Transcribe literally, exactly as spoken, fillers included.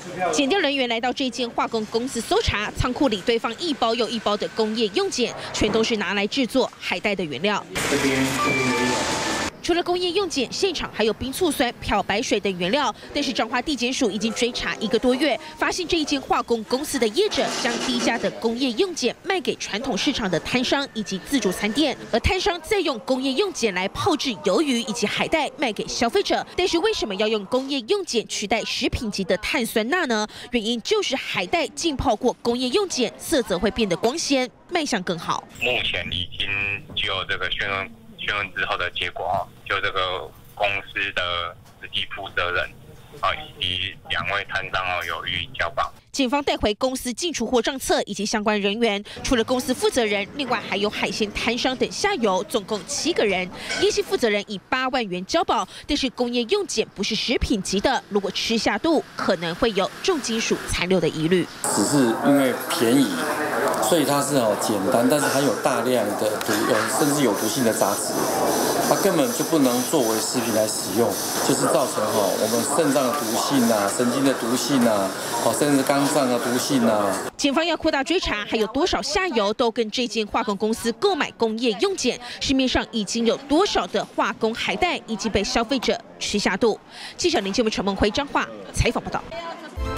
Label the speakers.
Speaker 1: 检调人员来到这间化工公司搜查，仓库里堆放一包又一包的工业用碱，全都是拿来制作海带的原料。
Speaker 2: 这边这边也有。
Speaker 1: 除了工业用碱，现场还有冰醋酸、漂白水等原料。但是彰化地检署已经追查一个多月，发现这一间化工公司的业者将低价的工业用碱卖给传统市场的摊商以及自助餐店，而摊商再用工业用碱来泡制鱿鱼以及海带卖给消费者。但是为什么要用工业用碱取代食品级的碳酸钠呢？原因就是海带浸泡过工业用碱，色泽会变得光鲜，卖相更好。
Speaker 3: 目前已经就这个询问。 询问之后的结果啊，就这个公司的实际负责人啊，以及两位摊商啊有予以交保。
Speaker 1: 警方带回公司进出货账册以及相关人员，除了公司负责人，另外还有海鲜摊商等下游，总共七个人。业绩负责人以八万元交保，但是工业用碱不是食品级的，如果吃下肚，可能会有重金属残留的疑虑。
Speaker 4: 只是因为便宜。 所以它是哦简单，但是含有大量的毒，有甚至有毒性的杂质，它根本就不能作为食品来使用，就是造成哈我们肾脏的毒性啊、神经的毒性啊，哦甚至肝脏的毒性啊。
Speaker 1: 警方要扩大追查，还有多少下游都跟这间化工公司购买工业用碱？市面上已经有多少的化工海带已经被消费者吃下肚？记者林建文、陈梦辉彰化采访报道。